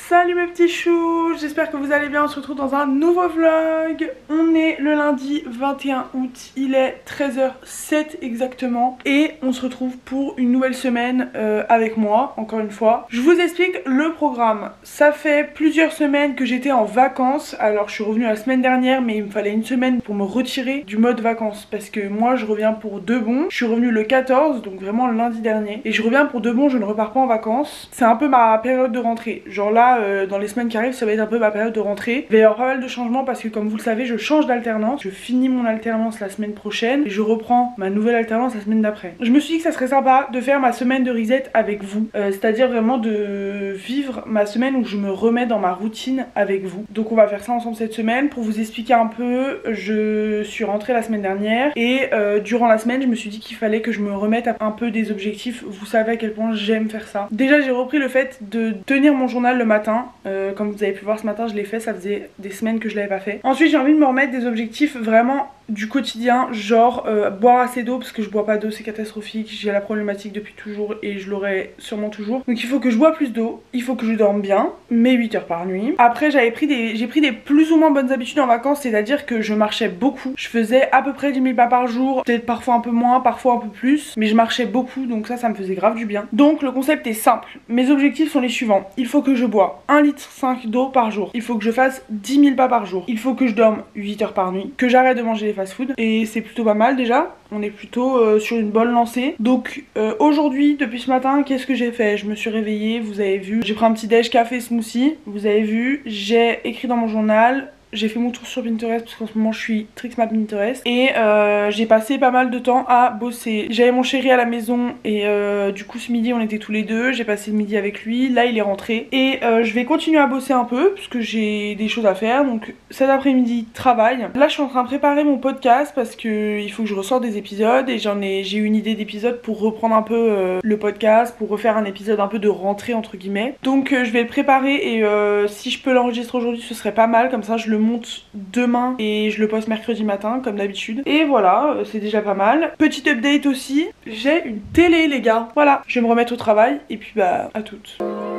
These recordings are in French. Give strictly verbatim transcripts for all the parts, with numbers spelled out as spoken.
Salut mes petits choux, j'espère que vous allez bien, on se retrouve dans un nouveau vlog. On est le lundi vingt et un août, il est treize heures sept exactement. Et on se retrouve pour une nouvelle semaine euh, avec moi, encore une fois. Je vous explique le programme. Ça fait plusieurs semaines que j'étais en vacances. Alors je suis revenue la semaine dernière, mais il me fallait une semaine pour me retirer du mode vacances. Parce que moi je reviens pour de bon. Je suis revenue le quatorze, donc vraiment le lundi dernier. Et je reviens pour de bon, je ne repars pas en vacances. C'est un peu ma période de rentrée. Genre là, euh, dans les semaines qui arrivent, ça va être un peu ma période de rentrée. Il va y avoir pas mal de changements parce que comme vous le savez, je change d'alternance. Je finis mon alternance la semaine prochaine et je reprends ma nouvelle alternance la semaine d'après. Je me suis dit que ça serait sympa de faire ma semaine de reset avec vous. Euh, C'est-à-dire vraiment de vivre ma semaine où je me remets dans ma routine avec vous. Donc on va faire ça ensemble cette semaine. Pour vous expliquer un peu, je suis rentrée la semaine dernière et euh, durant la semaine, je me suis dit qu'il fallait que je me remette un peu des objectifs. Vous savez à quel point j'aime faire ça. Déjà, j'ai repris le fait de tenir mon journal le matin. Euh, comme vous avez pu voir ce matin, je l'ai fait, ça faisait des semaines que je l'avais pas fait. Ensuite, j'ai envie de me remettre des objectifs vraiment du quotidien, genre euh, boire assez d'eau parce que je bois pas d'eau, c'est catastrophique. J'ai la problématique depuis toujours et je l'aurai sûrement toujours. Donc il faut que je bois plus d'eau, il faut que je dorme bien, mes huit heures par nuit. Après, j'avais pris des j'ai pris des plus ou moins bonnes habitudes en vacances, c'est-à-dire que je marchais beaucoup. Je faisais à peu près dix mille pas par jour, peut-être parfois un peu moins, parfois un peu plus, mais je marchais beaucoup, donc ça, ça me faisait grave du bien. Donc le concept est simple. Mes objectifs sont les suivants. Il faut que je bois un litre cinq d'eau par jour. Il faut que je fasse dix mille pas par jour. Il faut que je dorme huit heures par nuit. Que j'arrête de manger les fast-food. Et c'est plutôt pas mal déjà. On est plutôt euh, sur une bonne lancée. Donc euh, aujourd'hui, depuis ce matin, qu'est-ce que j'ai fait? Je me suis réveillée, vous avez vu. J'ai pris un petit déj café smoothie. Vous avez vu. J'ai écrit dans mon journal. J'ai fait mon tour sur Pinterest parce qu'en ce moment je suis Trixmap Pinterest. Et euh, j'ai passé pas mal de temps à bosser. J'avais mon chéri à la maison et euh, du coup ce midi on était tous les deux. J'ai passé le midi avec lui, là il est rentré. Et euh, je vais continuer à bosser un peu parce que j'ai des choses à faire. Donc cet après-midi travail. Là je suis en train de préparer mon podcast parce que il faut que je ressorte des épisodes. Et j'en ai, j'ai eu une idée d'épisode pour reprendre un peu euh, le podcast, pour refaire un épisode un peu de rentrée entre guillemets. Donc euh, je vais le préparer et euh, si je peux l'enregistrer aujourd'hui ce serait pas mal. Comme ça je le monte demain et je le poste mercredi matin comme d'habitude. Et voilà, c'est déjà pas mal. Petit update aussi, j'ai une télé les gars. Voilà, je vais me remettre au travail et puis bah à toutes.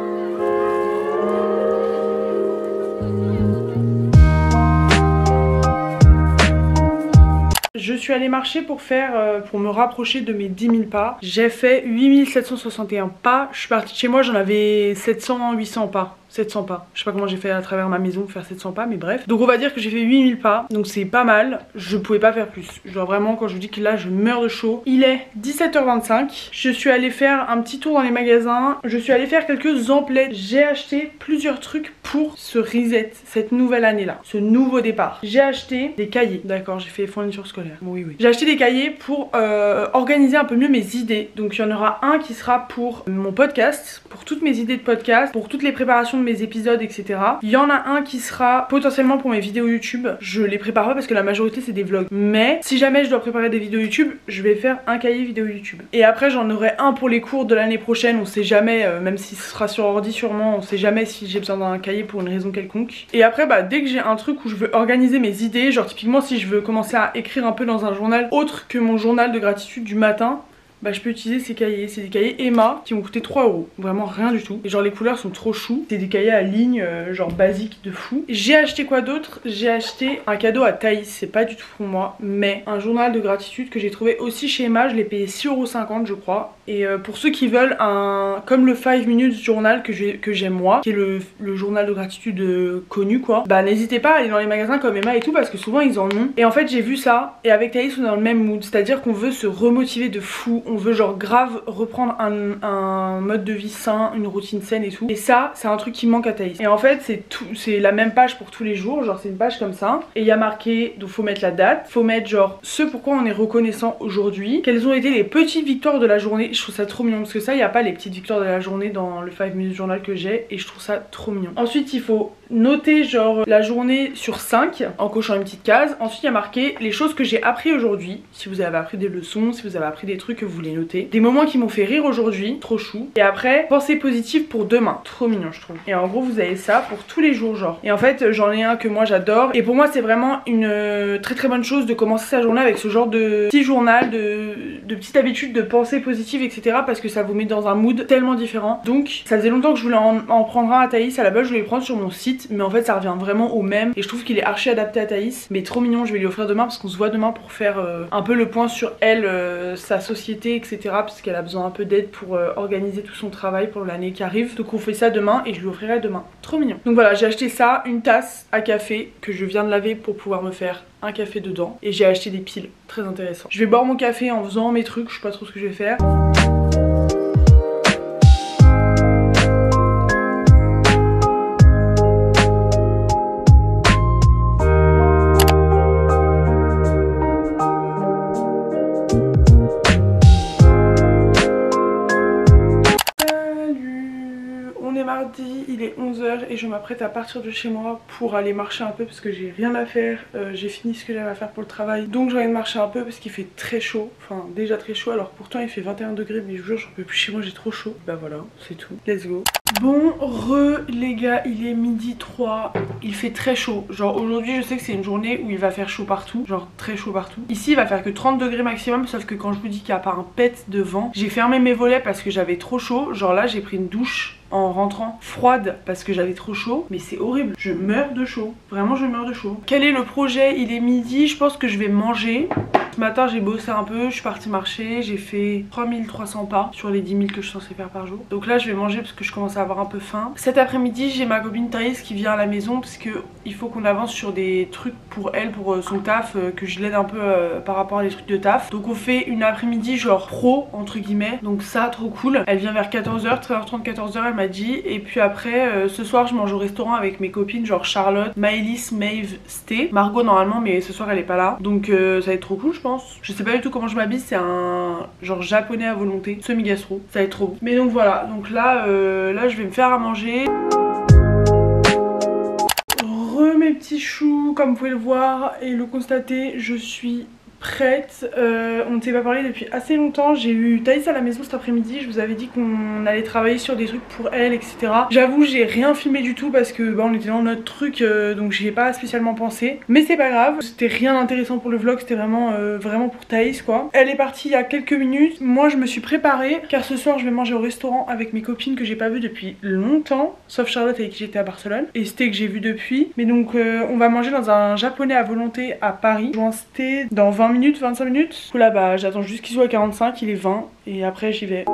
Je suis allée marcher pour faire, euh, pour me rapprocher de mes dix mille pas. J'ai fait huit mille sept cent soixante et un pas. Je suis partie de chez moi, j'en avais sept cents, huit cents pas. sept cents pas. Je sais pas comment j'ai fait à travers ma maison pour faire sept cents pas, mais bref. Donc on va dire que j'ai fait huit mille pas, donc c'est pas mal. Je pouvais pas faire plus. Genre vraiment, quand je vous dis que là je meurs de chaud. Il est dix-sept heures vingt-cinq. Je suis allée faire un petit tour dans les magasins. Je suis allée faire quelques emplettes. J'ai acheté plusieurs trucs pour ce reset, cette nouvelle année là, ce nouveau départ. J'ai acheté des cahiers. D'accord, j'ai fait fourniture scolaire. Oui, oui. J'ai acheté des cahiers pour euh, organiser un peu mieux mes idées. Donc il y en aura un qui sera pour mon podcast, pour toutes mes idées de podcast, pour toutes les préparations de mes épisodes, et cetera. Il y en a un qui sera potentiellement pour mes vidéos YouTube. Je les prépare pas parce que la majorité c'est des vlogs. Mais si jamais je dois préparer des vidéos YouTube, je vais faire un cahier vidéo YouTube. Et après j'en aurai un pour les cours de l'année prochaine. On sait jamais, euh, même si ce sera sur ordi sûrement, on sait jamais si j'ai besoin d'un cahier pour une raison quelconque. Et après bah dès que j'ai un truc où je veux organiser mes idées, genre typiquement si je veux commencer à écrire un peu dans un journal autre que mon journal de gratitude du matin, bah je peux utiliser ces cahiers. C'est des cahiers Emma qui m'ont coûté trois euros. Vraiment rien du tout. Et genre les couleurs sont trop chou. C'est des cahiers à ligne euh, genre basique de fou. J'ai acheté quoi d'autre? J'ai acheté un cadeau à Thaïs. C'est pas du tout pour moi, mais un journal de gratitude que j'ai trouvé aussi chez Emma. Je l'ai payé six euros cinquante je crois. Et euh, pour ceux qui veulent un... comme le five minutes journal que j'ai que j'aime moi, qui est le, le journal de gratitude euh, connu quoi, bah n'hésitez pas à aller dans les magasins comme Emma et tout parce que souvent ils en ont. Et en fait j'ai vu ça et avec Thaïs on est dans le même mood. C'est-à-dire qu'on veut se remotiver de fou. On veut genre grave reprendre un, un mode de vie sain, une routine saine et tout. Et ça, c'est un truc qui manque à Thaïs. Et en fait, c'est tout, c'est la même page pour tous les jours. Genre, c'est une page comme ça. Et il y a marqué, donc faut mettre la date. Faut mettre genre ce pourquoi on est reconnaissant aujourd'hui. Quelles ont été les petites victoires de la journée. Je trouve ça trop mignon parce que ça, il n'y a pas les petites victoires de la journée dans le five minutes journal que j'ai. Et je trouve ça trop mignon. Ensuite, il faut noter genre la journée sur cinq en cochant une petite case. Ensuite, il y a marqué les choses que j'ai appris aujourd'hui. Si vous avez appris des leçons, si vous avez appris des trucs que vous vous les notez. Des moments qui m'ont fait rire aujourd'hui, trop chou. Et après, pensée positive pour demain, trop mignon je trouve. Et en gros vous avez ça pour tous les jours genre. Et en fait j'en ai un que moi j'adore. Et pour moi c'est vraiment une euh, très très bonne chose de commencer sa journée avec ce genre de petit journal, de, de petite habitude de pensée positive, et cetera. Parce que ça vous met dans un mood tellement différent. Donc ça faisait longtemps que je voulais en, en prendre un à Thaïs. À la base je voulais le prendre sur mon site, mais en fait ça revient vraiment au même. Et je trouve qu'il est archi adapté à Thaïs. Mais trop mignon, je vais lui offrir demain parce qu'on se voit demain pour faire euh, un peu le point sur elle, euh, sa société, et cetera. Parce qu'elle a besoin un peu d'aide pour euh, organiser tout son travail pour l'année qui arrive. Donc on fait ça demain et je lui offrirai demain. Trop mignon. Donc voilà, j'ai acheté ça, une tasse à café que je viens de laver pour pouvoir me faire un café dedans. Et j'ai acheté des piles, très intéressant. Je vais boire mon café en faisant mes trucs, je sais pas trop ce que je vais faire. Mardi, il est onze heures et je m'apprête à partir de chez moi pour aller marcher un peu parce que j'ai rien à faire, euh, j'ai fini ce que j'avais à faire pour le travail, donc j'ai envie de marcher un peu parce qu'il fait très chaud, enfin déjà très chaud, alors pourtant il fait vingt et un degrés mais je vous jure j'en peux plus chez moi, j'ai trop chaud. Bah voilà, c'est tout, let's go. Bon re les gars, il est midi trois, il fait très chaud, genre aujourd'hui je sais que c'est une journée où il va faire chaud partout, genre très chaud partout. Ici il va faire que trente degrés maximum, sauf que quand je vous dis qu'il n'y a pas un pet de vent, j'ai fermé mes volets parce que j'avais trop chaud, genre là j'ai pris une douche en rentrant froide parce que j'avais trop chaud, mais c'est horrible, je meurs de chaud, vraiment je meurs de chaud. Quel est le projet? Il est midi, je pense que je vais manger. Ce matin j'ai bossé un peu, je suis partie marcher, j'ai fait trois mille trois cents pas sur les dix mille que je suis censée faire par jour. Donc là je vais manger parce que je commence à avoir un peu faim. Cet après-midi j'ai ma copine Thaïs qui vient à la maison parce que il faut qu'on avance sur des trucs pour elle, pour son taf, euh, que je l'aide un peu euh, par rapport à des trucs de taf. Donc on fait une après-midi genre pro entre guillemets, donc ça trop cool. Elle vient vers quatorze heures, treize heures trente, quatorze heures elle m'a dit. Et puis après euh, ce soir je mange au restaurant avec mes copines genre Charlotte, Maëlys, Maeve, Sté, Margot normalement mais ce soir elle est pas là. Donc euh, ça va être trop cool je pense. Je sais pas du tout comment je m'habille, c'est un genre japonais à volonté, semi-gastro, ça va être trop bon. Mais donc voilà, donc là, euh, là je vais me faire à manger. Re mes petits choux, comme vous pouvez le voir et le constater, je suis prête. Euh, on ne s'est pas parlé depuis assez longtemps. J'ai eu Thaïs à la maison cet après-midi. Je vous avais dit qu'on allait travailler sur des trucs pour elle, et cetera. J'avoue, j'ai rien filmé du tout parce que bah, on était dans notre truc, euh, donc j'y ai pas spécialement pensé. Mais c'est pas grave. C'était rien d'intéressant pour le vlog. C'était vraiment, euh, vraiment pour Thaïs quoi. Elle est partie il y a quelques minutes. Moi, je me suis préparée car ce soir, je vais manger au restaurant avec mes copines que j'ai pas vues depuis longtemps, sauf Charlotte avec qui j'étais à Barcelone et Sté que j'ai vu depuis. Mais donc, euh, on va manger dans un japonais à volonté à Paris. Je joins Sté dans vingt minutes, vingt-cinq minutes. Du coup là bah j'attends juste qu'il soit à quarante-cinq, il est vingt et après j'y vais.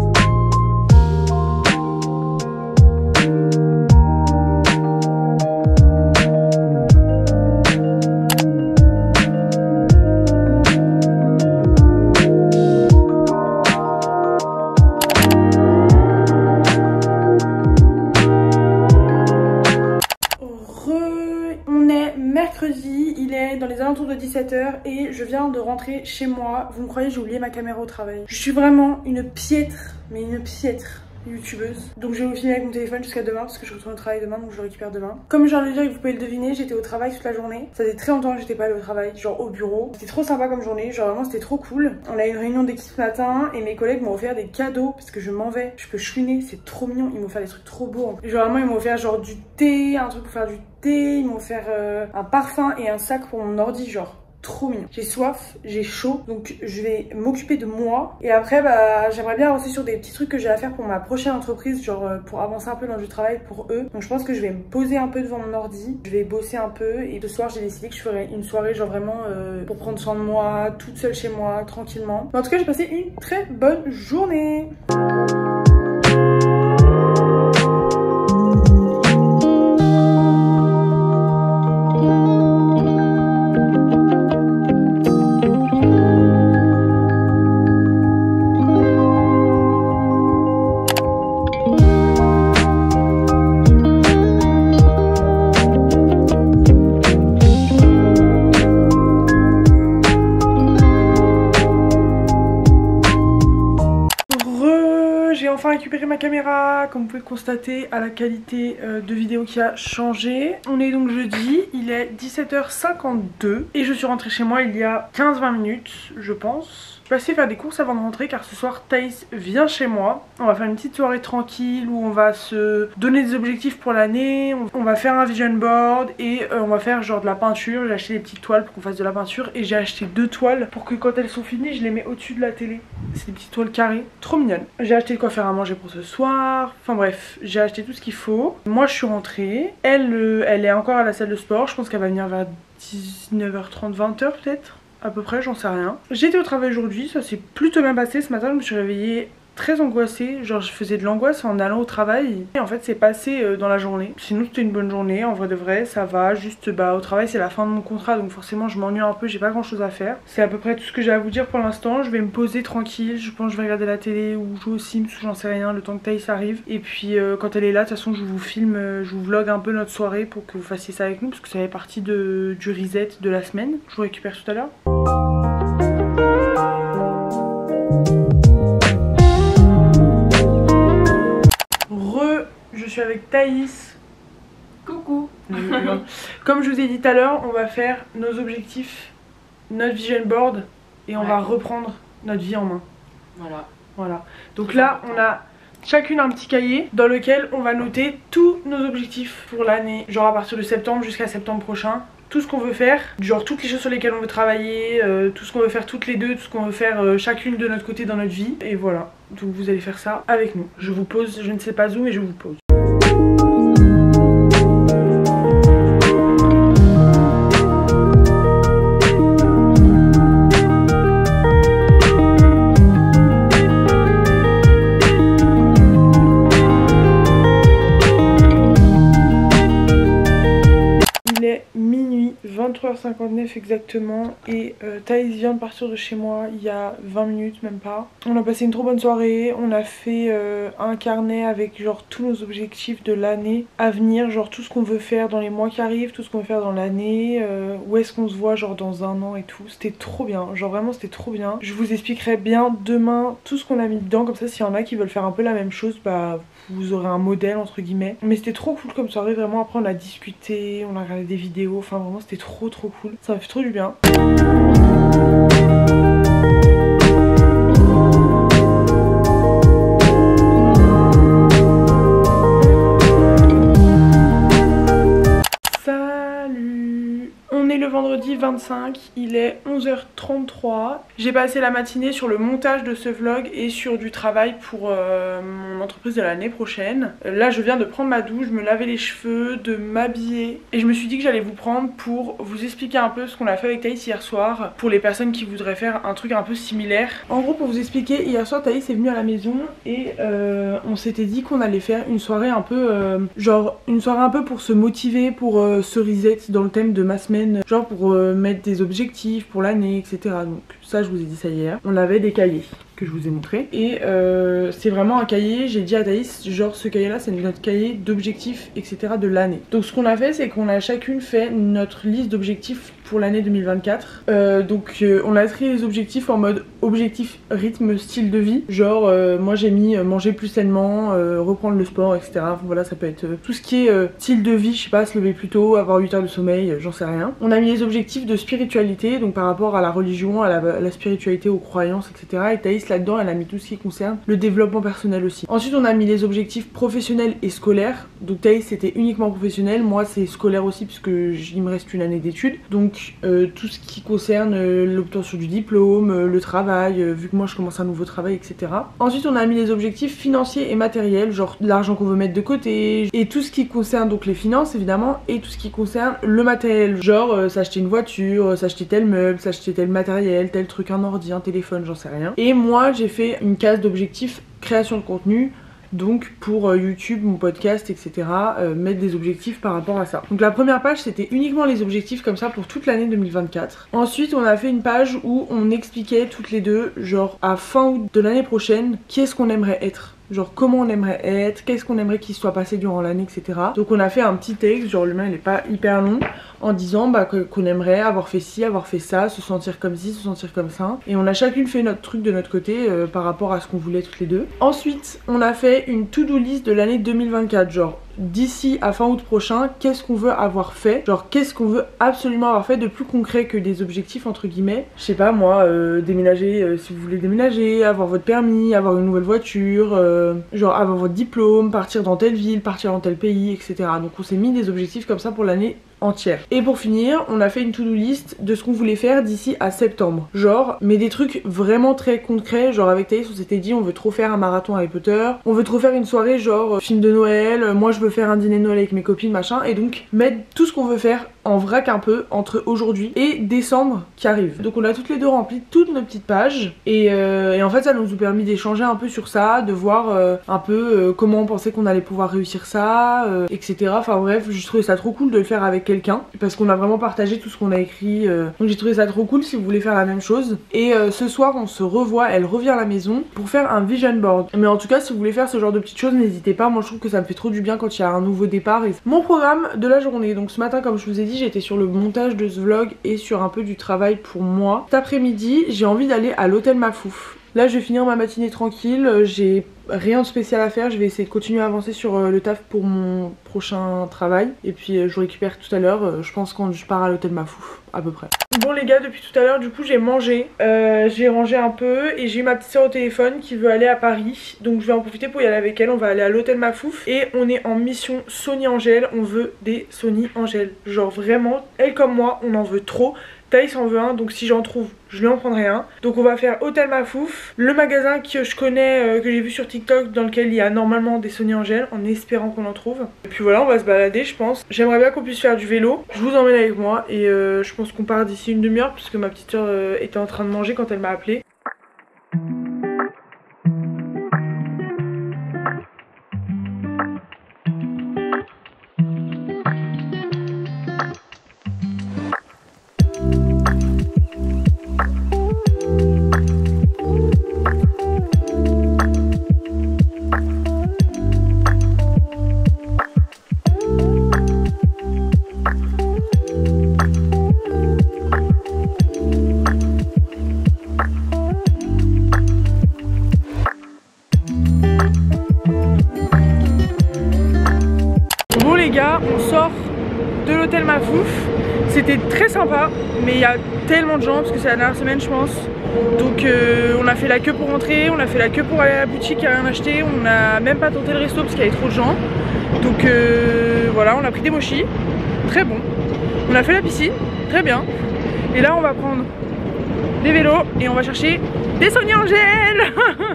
Mercredi, il est dans les alentours de dix-sept heures et je viens de rentrer chez moi. Vous me croyez, j'ai oublié ma caméra au travail. Je suis vraiment une piètre, mais une piètre youtubeuse. Donc je vais vous filmer avec mon téléphone jusqu'à demain parce que je retourne au travail demain, donc je le récupère demain. Comme je viens de le dire et que vous pouvez le deviner, j'étais au travail toute la journée. Ça faisait très longtemps que j'étais pas allée au travail, genre au bureau. C'était trop sympa comme journée, genre vraiment c'était trop cool. On a eu une réunion d'équipe ce matin et mes collègues m'ont offert des cadeaux parce que je m'en vais. Je peux chouiner, c'est trop mignon. Ils m'ont offert des trucs trop beaux. Genre vraiment ils m'ont offert genre du thé, un truc pour faire du thé. Ils m'ont offert euh, un parfum et un sac pour mon ordi, genre trop mignon. J'ai soif, j'ai chaud, donc je vais m'occuper de moi. Et après, bah, j'aimerais bien avancer sur des petits trucs que j'ai à faire pour ma prochaine entreprise, genre euh, pour avancer un peu dans du travail pour eux. Donc je pense que je vais me poser un peu devant mon ordi, je vais bosser un peu. Et ce soir, j'ai décidé que je ferais une soirée genre vraiment euh, pour prendre soin de moi, toute seule chez moi, tranquillement. Mais en tout cas, j'ai passé une très bonne journée. Récupérer ma caméra, comme vous pouvez le constater à la qualité euh, de vidéo qui a changé. On est donc jeudi, il est dix-sept heures cinquante-deux et je suis rentrée chez moi il y a quinze vingt minutes je pense. passée faire des courses avant de rentrer car ce soir Thaïs vient chez moi. On va faire une petite soirée tranquille où on va se donner des objectifs pour l'année, on va faire un vision board et euh, on va faire genre de la peinture. J'ai acheté des petites toiles pour qu'on fasse de la peinture et j'ai acheté deux toiles pour que quand elles sont finies je les mets au-dessus de la télé. C'est des petites toiles carrées, trop mignonnes. J'ai acheté de quoi faire à manger pour ce soir, enfin bref, j'ai acheté tout ce qu'il faut. Moi je suis rentrée, elle, euh, elle est encore à la salle de sport, je pense qu'elle va venir vers dix-neuf heures trente, vingt heures peut-être, à peu près, j'en sais rien. J'étais au travail aujourd'hui, ça s'est plutôt bien passé. Ce matin je me suis réveillée très angoissée, genre je faisais de l'angoisse en allant au travail et en fait c'est passé euh, dans la journée. Sinon c'était une bonne journée, en vrai de vrai ça va, juste bah au travail c'est la fin de mon contrat donc forcément je m'ennuie un peu, j'ai pas grand chose à faire. C'est à peu près tout ce que j'ai à vous dire pour l'instant. Je vais me poser tranquille, je pense que je vais regarder la télé ou jouer aux Sims ou j'en sais rien le temps que Thaïs arrive. Et puis euh, quand elle est là de toute façon je vous filme, euh, je vous vlog un peu notre soirée pour que vous fassiez ça avec nous parce que ça fait partie de, du reset de la semaine. Je vous récupère tout à l'heure. Je suis avec Thaïs. Coucou. Comme je vous ai dit tout à l'heure, on va faire nos objectifs, notre vision board et on ouais. va reprendre notre vie en main. Voilà. Voilà. Donc là, on a chacune un petit cahier dans lequel on va noter tous nos objectifs pour l'année. Genre à partir de septembre jusqu'à septembre prochain. Tout ce qu'on veut faire, genre toutes les choses sur lesquelles on veut travailler, euh, tout ce qu'on veut faire toutes les deux, tout ce qu'on veut faire euh, chacune de notre côté dans notre vie. Et voilà, donc vous allez faire ça avec nous. Je vous pose, je ne sais pas où, mais je vous pose. vingt-trois heures cinquante-neuf exactement et euh, Thaïs vient de partir de chez moi il y a vingt minutes, même pas. On a passé une trop bonne soirée, on a fait euh, un carnet avec genre tous nos objectifs de l'année à venir, genre tout ce qu'on veut faire dans les mois qui arrivent, tout ce qu'on veut faire dans l'année, euh, où est-ce qu'on se voit genre dans un an et tout. C'était trop bien, genre vraiment c'était trop bien. Je vous expliquerai bien demain tout ce qu'on a mis dedans, comme ça s'il y en a qui veulent faire un peu la même chose, bah vous aurez un modèle entre guillemets. Mais c'était trop cool comme soirée, vraiment. Après on a discuté, on a regardé des vidéos, enfin vraiment c'était trop trop cool, ça m'a fait trop du bien. Salut, on est le vendredi vingt-cinq, il est onze heures trente-trois. J'ai passé la matinée sur le montage de ce vlog et sur du travail pour euh, mon entreprise de l'année prochaine. Là je viens de prendre ma douche, me laver les cheveux, de m'habiller et je me suis dit que j'allais vous prendre pour vous expliquer un peu ce qu'on a fait avec Thaïs hier soir pour les personnes qui voudraient faire un truc un peu similaire. En gros pour vous expliquer, hier soir Thaïs est venue à la maison et euh, on s'était dit qu'on allait faire une soirée un peu euh, genre une soirée un peu pour se motiver, pour euh, se reset dans le thème de ma semaine, genre pour euh, mettre des objectifs pour l'année, et cetera. Donc ça je vous ai dit ça hier. On avait des cahiers que je vous ai montré et euh, c'est vraiment un cahier, j'ai dit à Thaïs genre ce cahier là c'est notre cahier d'objectifs etc de l'année. Donc ce qu'on a fait c'est qu'on a chacune fait notre liste d'objectifs pour l'année deux mille vingt-quatre. Euh, donc euh, on a trié les objectifs en mode objectif, rythme, style de vie. Genre euh, moi j'ai mis euh, manger plus sainement, euh, reprendre le sport, et cetera. Voilà, ça peut être euh, tout ce qui est euh, style de vie, je sais pas, se lever plus tôt, avoir huit heures de sommeil, euh, j'en sais rien. On a mis les objectifs de spiritualité, donc par rapport à la religion, à la, à la spiritualité, aux croyances, et cetera. Et Thaïs là-dedans elle a mis tout ce qui concerne le développement personnel aussi. Ensuite on a mis les objectifs professionnels et scolaires. Donc Thaïs c'était uniquement professionnel, moi c'est scolaire aussi puisque il me reste une année d'études. Donc Euh, tout ce qui concerne euh, l'obtention du diplôme, euh, le travail, euh, vu que moi je commence un nouveau travail, et cetera. Ensuite on a mis les objectifs financiers et matériels, genre l'argent qu'on veut mettre de côté, et tout ce qui concerne donc les finances évidemment, et tout ce qui concerne le matériel, genre euh, s'acheter une voiture, euh, s'acheter tel meuble, s'acheter tel matériel, tel truc, un ordi, un téléphone, j'en sais rien. Et moi j'ai fait une case d'objectifs création de contenu. Donc pour euh, YouTube, mon podcast, et cetera, euh, mettre des objectifs par rapport à ça. Donc la première page c'était uniquement les objectifs comme ça pour toute l'année deux mille vingt-quatre. Ensuite on a fait une page où on expliquait toutes les deux, genre à fin août de l'année prochaine, qui est-ce qu'on aimerait être. Genre comment on aimerait être, qu'est-ce qu'on aimerait qu'il soit passé durant l'année, et cetera. Donc on a fait un petit texte, genre le mien il est pas hyper long, en disant bah, qu'on aimerait avoir fait ci, avoir fait ça, se sentir comme ci, se sentir comme ça. Et on a chacune fait notre truc de notre côté euh, par rapport à ce qu'on voulait toutes les deux. Ensuite on a fait une to-do list de l'année deux mille vingt-quatre, genre d'ici à fin août prochain, qu'est-ce qu'on veut avoir fait, genre qu'est-ce qu'on veut absolument avoir fait de plus concret que des objectifs entre guillemets. Je sais pas moi, euh, déménager euh, si vous voulez déménager, avoir votre permis, avoir une nouvelle voiture, euh, genre avoir votre diplôme, partir dans telle ville, partir dans tel pays, et cetera. Donc on s'est mis des objectifs comme ça pour l'année entière. Et pour finir, on a fait une to-do list de ce qu'on voulait faire d'ici à septembre. Genre, mais des trucs vraiment très concrets. Genre avec Thaïs, on s'était dit on veut trop faire un marathon Harry Potter, on veut trop faire une soirée genre euh, film de Noël, euh, moi je veux faire un dîner de Noël avec mes copines machin. Et donc mettre tout ce qu'on veut faire en vrac un peu entre aujourd'hui et décembre qui arrive. Donc on a toutes les deux rempli toutes nos petites pages et, euh, et en fait ça nous a permis d'échanger un peu sur ça, de voir euh, un peu euh, comment on pensait qu'on allait pouvoir réussir ça, euh, et cetera. Enfin bref, j'ai trouvé ça trop cool de le faire avec quelqu'un parce qu'on a vraiment partagé tout ce qu'on a écrit, euh, donc j'ai trouvé ça trop cool si vous voulez faire la même chose. Et euh, ce soir on se revoit, elle revient à la maison pour faire un vision board. Mais en tout cas si vous voulez faire ce genre de petites choses, n'hésitez pas, moi je trouve que ça me fait trop du bien quand il y a un nouveau départ. Et mon programme de la journée, donc ce matin comme je vous ai dit, j'étais sur le montage de ce vlog et sur un peu du travail pour moi. Cet après-midi j'ai envie d'aller à l'hôtel Mafouf. Là je vais finir ma matinée tranquille, j'ai rien de spécial à faire, je vais essayer de continuer à avancer sur le taf pour mon prochain travail. Et puis je vous récupère tout à l'heure, je pense quand je pars à l'hôtel Mafouf, à peu près. Bon les gars, depuis tout à l'heure du coup j'ai mangé, euh, j'ai rangé un peu et j'ai eu ma petite soeur au téléphone qui veut aller à Paris. Donc je vais en profiter pour y aller avec elle, on va aller à l'hôtel Mafouf. Et on est en mission Sony Angèle, on veut des Sony Angèle. Genre vraiment, elle comme moi, on en veut trop. Thaïs en veut un, donc si j'en trouve, je lui en prendrai un. Donc on va faire Hôtel Mafouf, le magasin que je connais, euh, que j'ai vu sur TikTok, dans lequel il y a normalement des Sony Angèle, en espérant qu'on en trouve. Et puis voilà, on va se balader je pense. J'aimerais bien qu'on puisse faire du vélo, je vous emmène avec moi et euh, je pense qu'on part d'ici une demi-heure puisque ma petite soeur euh, était en train de manger quand elle m'a appelé. On sort de l'hôtel Mafouf, c'était très sympa mais il y a tellement de gens parce que c'est la dernière semaine je pense, donc euh, on a fait la queue pour rentrer, on a fait la queue pour aller à la boutique, il n'y a rien acheté, on n'a même pas tenté le resto parce qu'il y avait trop de gens, donc euh, voilà, on a pris des mochis, très bon, on a fait la piscine, très bien, et là on va prendre des vélos et on va chercher des Sony Angèle.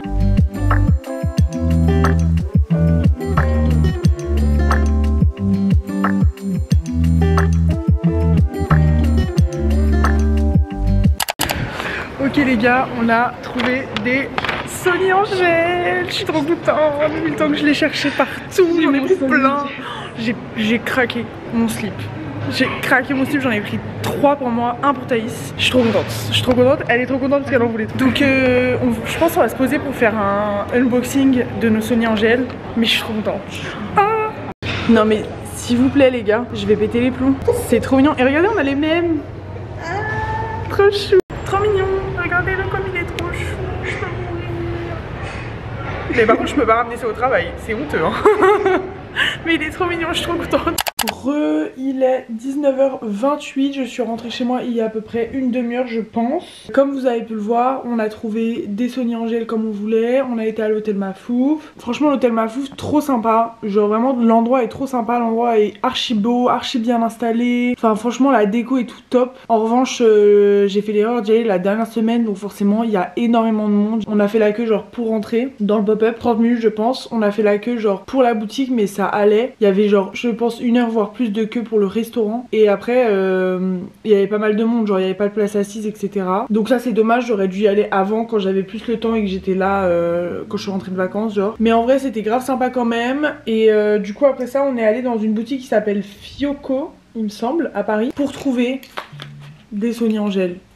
Ok les gars, on a trouvé des Sony Angèle. Je suis trop contente. Depuis le temps que je l'ai cherché partout, j'en ai pris plein. J'ai craqué mon slip. J'ai craqué mon slip, j'en ai pris trois pour moi, un pour Thaïs. Je suis trop contente. Je suis trop contente. Elle est trop contente parce qu'elle en voulait. Donc euh, on, je pense qu'on va se poser pour faire un unboxing de nos Sony Angèle. Mais je suis trop contente. Ah non mais s'il vous plaît les gars, je vais péter les plombs. C'est trop mignon. Et regardez, on a les mêmes. Trop chou. Trop mignon. Regardez-le comme il est trop chou. Je peux mourir. Mais par contre je peux pas ramener ça au travail. C'est honteux hein. Mais il est trop mignon, je suis trop contente. Re, il est dix-neuf heures vingt-huit, je suis rentrée chez moi il y a à peu près une demi-heure je pense. Comme vous avez pu le voir, on a trouvé des Sony Angèle comme on voulait, on a été à l'hôtel Mafouf. Franchement l'hôtel Mafouf trop sympa, genre vraiment l'endroit est trop sympa, l'endroit est archi beau, archi bien installé. Enfin franchement la déco est tout top. En revanche euh, j'ai fait l'erreur d'y aller la dernière semaine donc forcément il y a énormément de monde. On a fait la queue genre pour rentrer dans le pop-up, trente minutes je pense. On a fait la queue genre pour la boutique mais ça allait. Il y avait genre je pense une heure voire plus de queue pour le restaurant et après euh, il y avait pas mal de monde, genre il y avait pas de place assise etc. Donc ça c'est dommage, j'aurais dû y aller avant quand j'avais plus le temps et que j'étais là euh, quand je suis rentrée de vacances genre. Mais en vrai c'était grave sympa quand même et euh, du coup après ça on est allé dans une boutique qui s'appelle Fiocco il me semble à Paris pour trouver des Sony Angèle.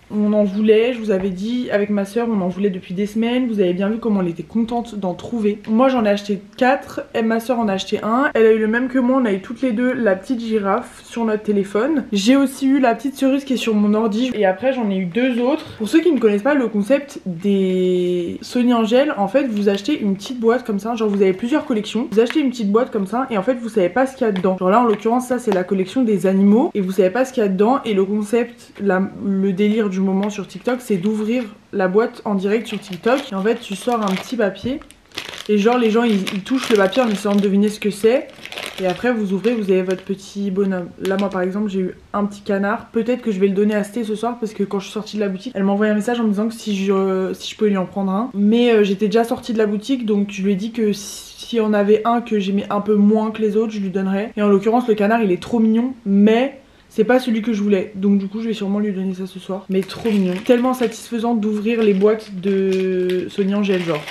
On en voulait, je vous avais dit, avec ma soeur, on en voulait depuis des semaines. Vous avez bien vu comment elle était contente d'en trouver. Moi j'en ai acheté quatre, et ma soeur en a acheté un. Elle a eu le même que moi, on a eu toutes les deux la petite girafe sur notre téléphone. J'ai aussi eu la petite cerise qui est sur mon ordi. Et après j'en ai eu deux autres. Pour ceux qui ne connaissent pas le concept des Sony Angel, en fait vous achetez une petite boîte comme ça. Genre vous avez plusieurs collections. Vous achetez une petite boîte comme ça et en fait vous savez pas ce qu'il y a dedans. Genre là en l'occurrence ça c'est la collection des animaux. Et vous savez pas ce qu'il y a dedans. Et le concept, la, le délire du moment sur TikTok, c'est d'ouvrir la boîte en direct sur TikTok. Et en fait tu sors un petit papier et genre les gens ils, ils touchent le papier en essayant de deviner ce que c'est. Et après vous ouvrez, vous avez votre petit bonhomme. Là moi par exemple j'ai eu un petit canard. Peut-être que je vais le donner à Sté ce soir parce que quand je suis sortie de la boutique, elle m'a envoyé un message en me disant que si je, si je peux lui en prendre un. Mais euh, j'étais déjà sortie de la boutique donc je lui ai dit que si on avait un que j'aimais un peu moins que les autres, je lui donnerais. Et en l'occurrence le canard il est trop mignon mais... c'est pas celui que je voulais, donc du coup je vais sûrement lui donner ça ce soir. Mais trop mignon, tellement satisfaisant d'ouvrir les boîtes de Sony Angel genre.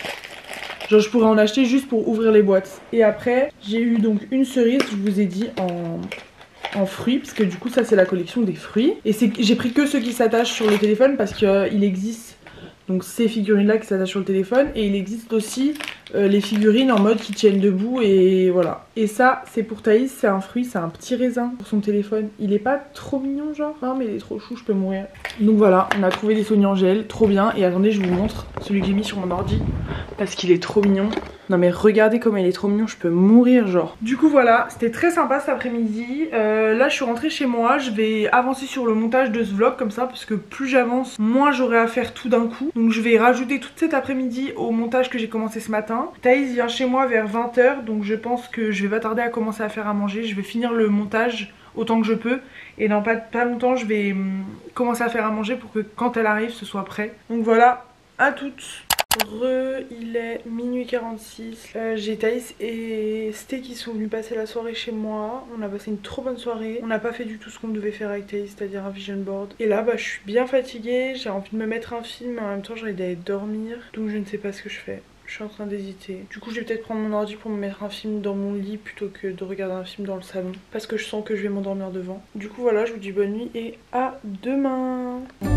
Genre je pourrais en acheter juste pour ouvrir les boîtes. Et après j'ai eu donc une cerise, je vous ai dit en, en fruits, parce que du coup ça c'est la collection des fruits. Et j'ai pris que ceux qui s'attachent sur le téléphone parce qu'il euh, existe donc ces figurines là qui s'attachent sur le téléphone. Et il existe aussi euh, les figurines en mode qui tiennent debout et voilà. Et ça c'est pour Thaïs, c'est un fruit, c'est un petit raisin pour son téléphone. Il est pas trop mignon genre? Non mais il est trop chou, je peux mourir. Donc voilà, on a trouvé des Sony Angel, trop bien. Et attendez je vous montre celui que j'ai mis sur mon ordi parce qu'il est trop mignon. Non mais regardez comme il est trop mignon, je peux mourir genre. Du coup voilà, c'était très sympa cet après-midi. euh, Là je suis rentrée chez moi, je vais avancer sur le montage de ce vlog comme ça. Parce que plus j'avance, moins j'aurai à faire tout d'un coup. Donc je vais rajouter tout cet après-midi au montage que j'ai commencé ce matin. Thaïs vient chez moi vers vingt heures, donc je pense que je vais pas tarder à commencer à faire à manger. Je vais finir le montage autant que je peux. Et dans pas, pas longtemps je vais hum, commencer à faire à manger pour que quand elle arrive ce soit prêt. Donc voilà, à toutes. Re, il est minuit quarante-six. euh, J'ai Thaïs et Sté qui sont venus passer la soirée chez moi. On a passé une trop bonne soirée. On n'a pas fait du tout ce qu'on devait faire avec Thaïs, c'est-à-dire un vision board. Et là bah je suis bien fatiguée. J'ai envie de me mettre un film mais en même temps j'ai envie d'aller dormir. Donc je ne sais pas ce que je fais. Je suis en train d'hésiter. Du coup je vais peut-être prendre mon ordi pour me mettre un film dans mon lit plutôt que de regarder un film dans le salon. Parce que je sens que je vais m'endormir devant. Du coup voilà, je vous dis bonne nuit et à demain.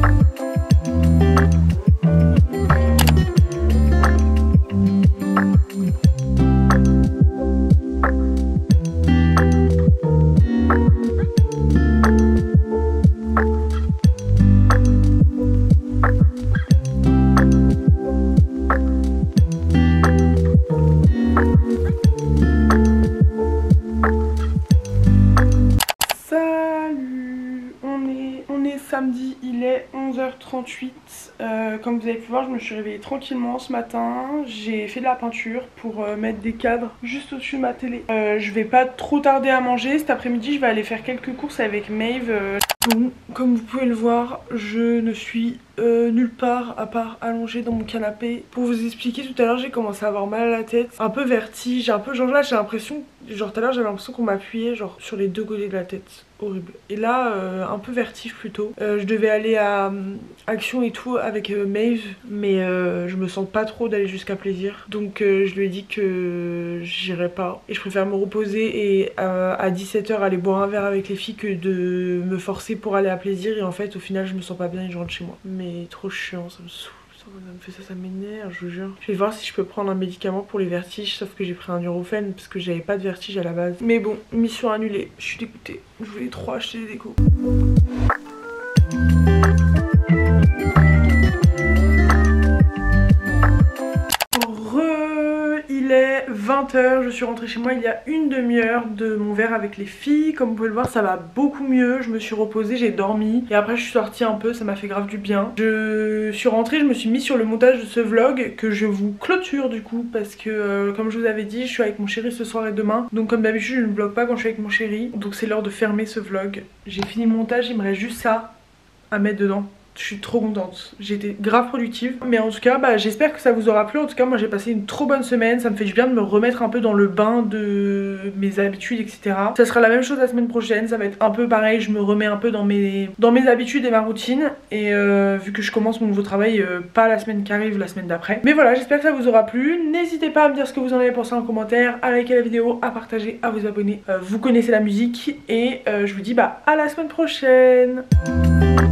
Samedi, il est onze heures trente-huit. Euh, comme vous avez pu voir, je me suis réveillée tranquillement ce matin. J'ai fait de la peinture pour euh, mettre des cadres juste au-dessus de ma télé. Euh, je vais pas trop tarder à manger. Cet après-midi, je vais aller faire quelques courses avec Maeve. Euh, bon, comme vous pouvez le voir, je ne suis euh, nulle part à part allongée dans mon canapé. Pour vous expliquer, tout à l'heure, j'ai commencé à avoir mal à la tête, un peu vertige, un peu genre là, j'ai l'impression, genre tout à l'heure, j'avais l'impression qu'on m'appuyait genre sur les deux côtés de la tête. Horrible. Et là euh, un peu vertige plutôt. euh, Je devais aller à euh, Action et tout avec euh, Maeve, mais euh, je me sens pas trop d'aller jusqu'à Plaisir. Donc euh, je lui ai dit que j'irais pas et je préfère me reposer et euh, à dix-sept heures aller boire un verre avec les filles que de me forcer pour aller à Plaisir. Et en fait au final je me sens pas bien et je rentre chez moi. Mais trop chiant, ça me saoule. Ça me fait ça, ça m'énerve, je vous jure. Je vais voir si je peux prendre un médicament pour les vertiges, sauf que j'ai pris un Nurofen parce que j'avais pas de vertige à la base. Mais bon, mission annulée, je suis dégoûtée. Je voulais trop acheter des décos. vingt heures, je suis rentrée chez moi il y a une demi-heure de mon verre avec les filles. Comme vous pouvez le voir, ça va beaucoup mieux. Je me suis reposée, j'ai dormi et après je suis sortie un peu, ça m'a fait grave du bien. Je suis rentrée, je me suis mise sur le montage de ce vlog que je vous clôture du coup parce que euh, comme je vous avais dit, je suis avec mon chéri ce soir et demain. Donc comme d'habitude, je ne vlog pas quand je suis avec mon chéri. Donc c'est l'heure de fermer ce vlog. J'ai fini le montage, il me reste juste ça à mettre dedans. Je suis trop contente, j'ai été grave productive. Mais en tout cas bah, j'espère que ça vous aura plu. En tout cas moi j'ai passé une trop bonne semaine. Ça me fait du bien de me remettre un peu dans le bain de mes habitudes, etc. Ça sera la même chose la semaine prochaine. Ça va être un peu pareil, je me remets un peu dans mes, dans mes habitudes et ma routine. Et euh, vu que je commence mon nouveau travail euh, pas la semaine qui arrive, la semaine d'après. Mais voilà, j'espère que ça vous aura plu. N'hésitez pas à me dire ce que vous en avez pensé en commentaire, à liker la vidéo, à partager, à vous abonner. euh, Vous connaissez la musique. Et euh, je vous dis bah à la semaine prochaine.